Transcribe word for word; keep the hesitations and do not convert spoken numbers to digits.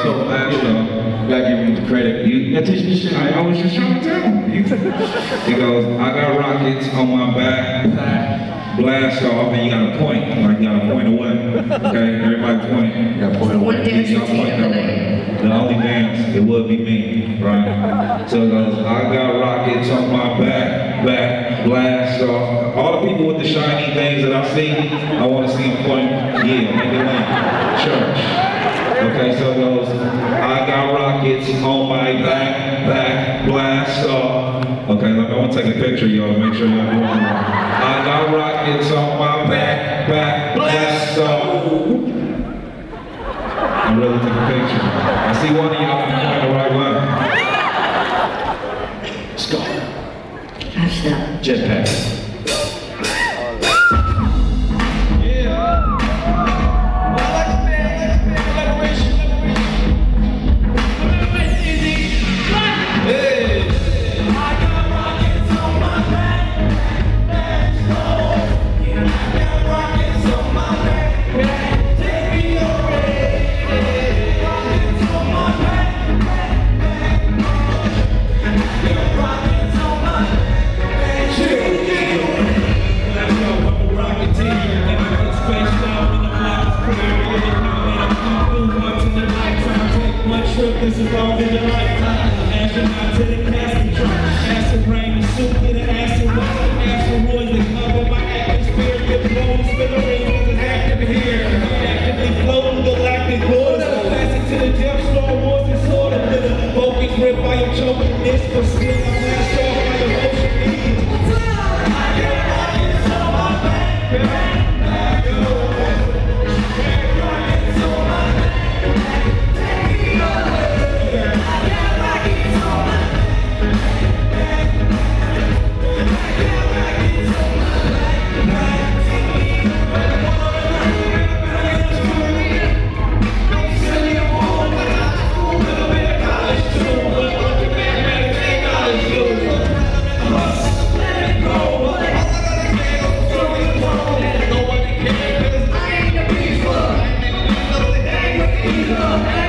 so last though, gotta give him the credit. You, that teach me shit. I, I was just trying to tell him. He goes, I got rockets on my back, blast off, and you got a point. Like, you got a point of what? Okay, everybody point. You got a point of what? You got a point of what? The only dance, it would be me, right? So it goes, I got rockets on my back, back, blast off. All the people with the shiny things that I see, I want to see them point, yeah, make it land. Church. Okay, so it goes, I got rockets on my back, back, blast off. Okay, look, I want to take a picture, y'all, make sure y'all doing it. I got rockets on my back, back, blast off. I'm really taking a picture. I see one of y'all going the right way. Let's go. How's that? Jetpack. This is all in the lifetime. Astronaut to the casting truck. Acid rain, the soup, get an acid rock. Asteroids that cover my atmosphere. Get blown, smithereens, it's active here. Actively floating galactic waters. Classic to the depth, Star Wars and sort of with a bulky grip. I am choking this, but still I'm last off by the ocean needs. I got rockets on my back, back, back, oh. Go!